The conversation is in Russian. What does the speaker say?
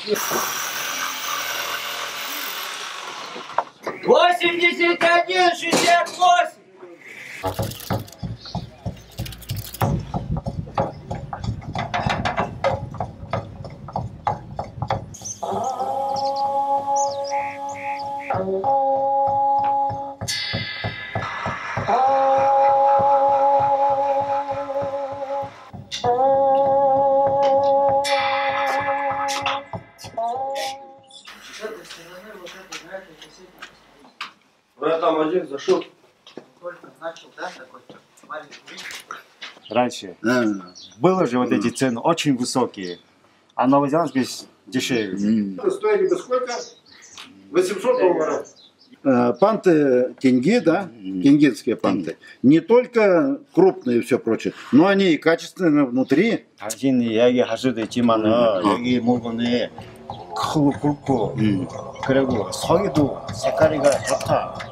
$81,68. Брат, там один зашел. Только начал, да, такой маленький. Раньше было же вот эти цены очень высокие, а Новозеландск дешевле. Стоили бы сколько? $800. Панты тенге, да, тенгинские панты, не только крупные и все прочее, но они и качественные внутри. 당신이 이야기할 수도 있지만은 여기 물건이 크고 굵고 그리고 석이도 색깔이가 좋다.